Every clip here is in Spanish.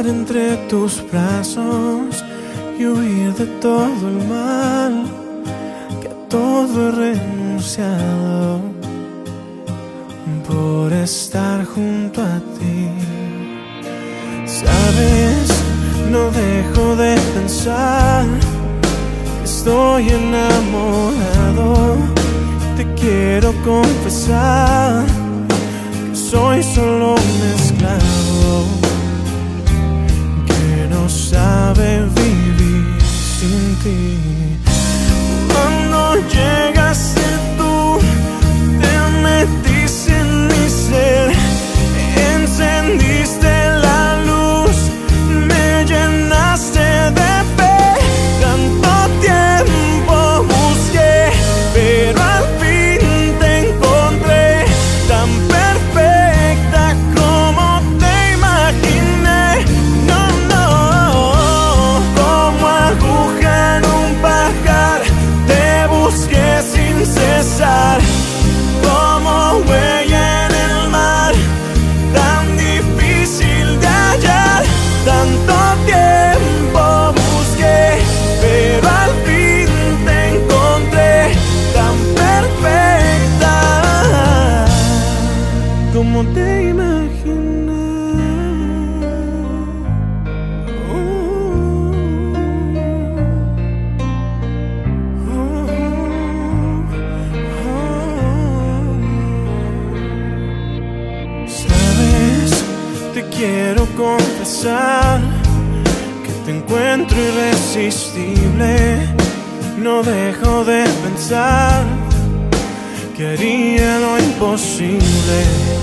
entre tus brazos y huir de todo el mal, que a todo he renunciado por estar junto a ti. Sabes, no dejo de pensar, estoy enamorado. Te quiero confesar que soy solo un esclavo que no sabe vivir sin ti. Cuando llegaste tú, te metiste en mi ser, encendiste la luz, me llenaste de fe. Tanto tiempo busqué, pero al fin te encontré, tan perfecta como te imaginé. No, no, como aguja en un pajar, te busqué sin cesar, como huella en el mar, tan difícil de hallar. Tanto tiempo busqué, pero al fin te encontré, tan perfecta como te imaginé. Sabes, te quiero confesar que te encuentro irresistible. No dejo de pensar que haría lo imposible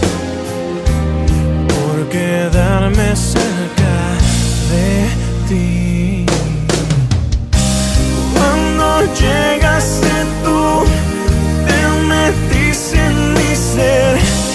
por quedarme cerca de ti. Cuando llegaste tú, te metiste en mi ser,